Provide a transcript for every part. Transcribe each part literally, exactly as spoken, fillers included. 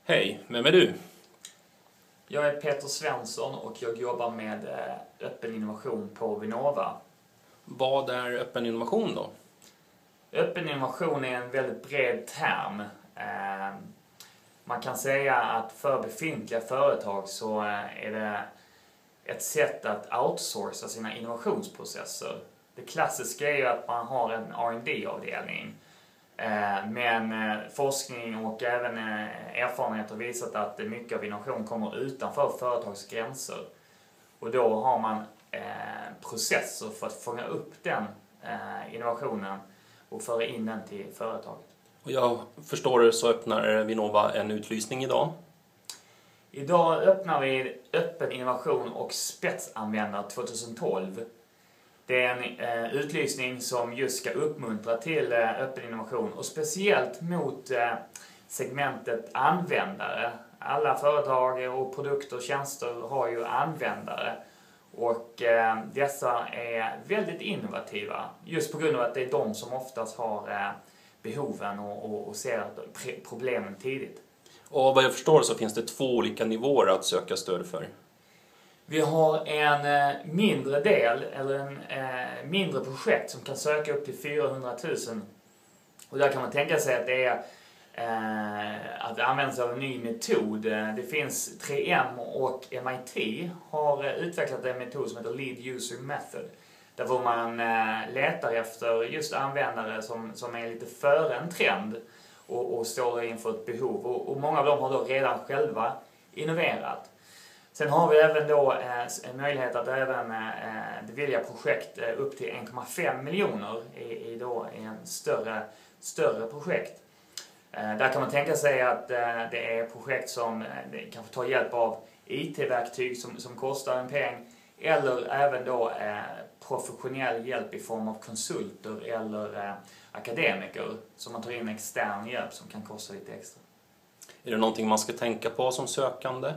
Hej, vem är du? Jag är Peter Svensson och jag jobbar med öppen innovation på Vinnova. Vad är öppen innovation då? Öppen innovation är en väldigt bred term. Man kan säga att för befintliga företag så är det ett sätt att outsourca sina innovationsprocesser. Det klassiska är ju att man har en R and D-avdelning. Men forskning och även erfarenhet har visat att mycket av innovation kommer utanför företags gränser. Och då har man processer för att fånga upp den innovationen och föra in den till företaget. Och jag förstår det, så öppnar Vinnova en utlysning idag. Idag öppnar vi öppen innovation och spetsanvändare tjugohundratolv. Det är en eh, utlysning som just ska uppmuntra till eh, öppen innovation och speciellt mot eh, segmentet användare. Alla företag och produkter och tjänster har ju användare och eh, dessa är väldigt innovativa just på grund av att det är de som oftast har eh, behoven och, och, och ser problemen tidigt. Och vad jag förstår så finns det två olika nivåer att söka stöd för. Vi har en mindre del, eller en mindre projekt som kan söka upp till fyrahundratusen. Och där kan man tänka sig att det är att det används av en ny metod. Det finns tre M och M I T har utvecklat en metod som heter Lead User Method. Där man letar efter just användare som, som är lite före en trend och, och står inför ett behov. Och, och många av dem har då redan själva innoverat. Sen har vi även då eh, en möjlighet att även eh, bevilja projekt eh, upp till en komma fem miljoner i, i, då, i en större, större projekt. Eh, där kan man tänka sig att eh, det är projekt som eh, kanske tar hjälp av I T-verktyg som, som kostar en peng. Eller även då eh, professionell hjälp i form av konsulter eller eh, akademiker som man tar in extern hjälp som kan kosta lite extra. Är det någonting man ska tänka på som sökande?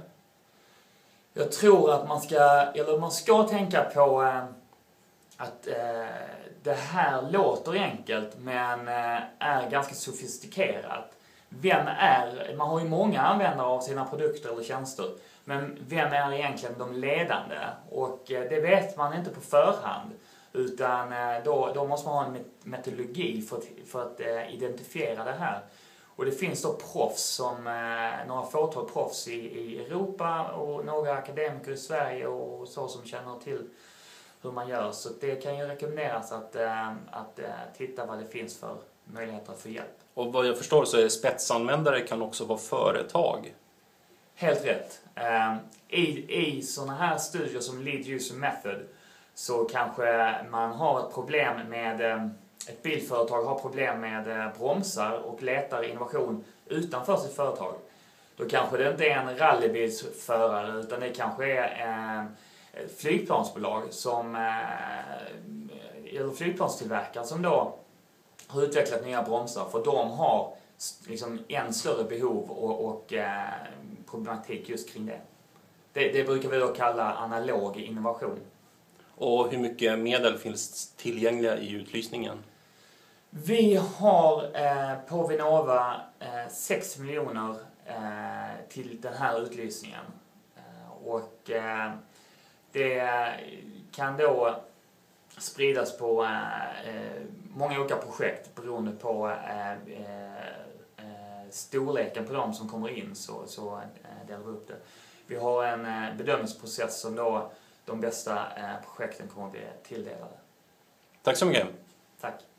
Jag tror att man ska, eller man ska tänka på eh, att eh, det här låter enkelt men eh, är ganska sofistikerat. Vem är, man har ju många användare av sina produkter eller tjänster, men vem är egentligen de ledande? Och eh, det vet man inte på förhand, utan eh, då, då måste man ha en metodologi för att, för att eh, identifiera det här. Och det finns då proffs, som, eh, några fåtal proffs i, i Europa och några akademiker i Sverige och så som känner till hur man gör. Så det kan ju rekommenderas att, eh, att eh, titta vad det finns för möjligheter att få hjälp. Och vad jag förstår så är spetsanvändare kan också vara företag. Helt rätt. Eh, I i sådana här studier som Lead User Method så kanske man har ett problem med... Eh, Ett bilföretag har problem med bromsar och letar innovation utanför sitt företag. Då kanske det inte är en rallybilsförare utan det kanske är ett flygplansbolag som, eller flygplanstillverkare som då har utvecklat nya bromsar, för de har liksom en större behov och, och problematik just kring det. det. Det brukar vi då kalla analog innovation. Och hur mycket medel finns tillgängliga i utlysningen? Vi har eh, på Vinnova eh, sex miljoner eh, till den här utlysningen. Eh, och eh, det kan då spridas på eh, många olika projekt beroende på eh, eh, storleken på de som kommer in, så, så eh, delar vi upp det. Vi har en eh, bedömningsprocess som då de bästa eh, projekten kommer att bli tilldelade. Tack så mycket. Tack.